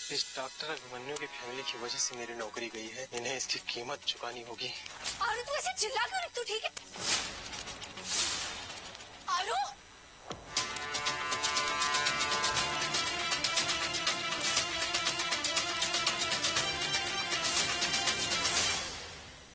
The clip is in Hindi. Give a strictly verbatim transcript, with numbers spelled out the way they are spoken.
इस डॉक्टर अभिमन्यु की फैमिली की वजह से मेरी नौकरी गई है, इन्हें इसकी कीमत चुकानी होगी। आरू तू ऐसे चिल्ला क्यों? तू ठीक है? आरू